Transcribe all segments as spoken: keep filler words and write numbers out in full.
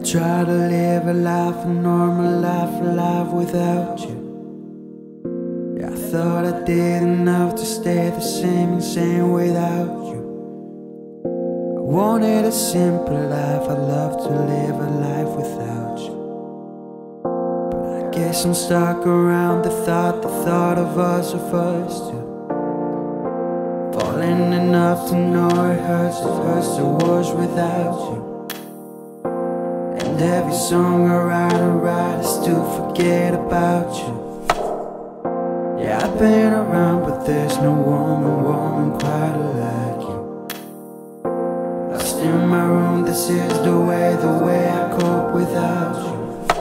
Try to live a life, a normal life, a life without you. Yeah, I thought I did enough to stay the same, insane without you. I wanted a simple life, I'd love to live a life without you. But I guess I'm stuck around the thought, the thought of us, of us too. Falling enough to know it hurts, it hurts the worst without you. And every song I write, I write is to forget about you. Yeah, I've been around, but there's no woman, woman quite like you. Lost in my room, this is the way, the way I cope without you.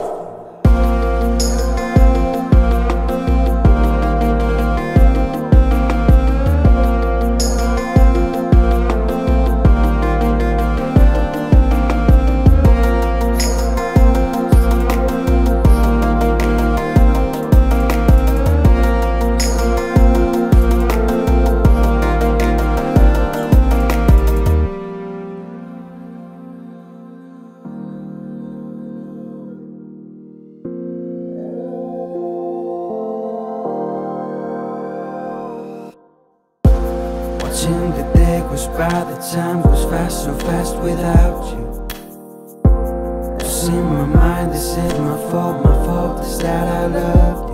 Watching the day goes by, the time goes fast, so fast without you. It's in my mind, this is my fault, my fault is that I loved you.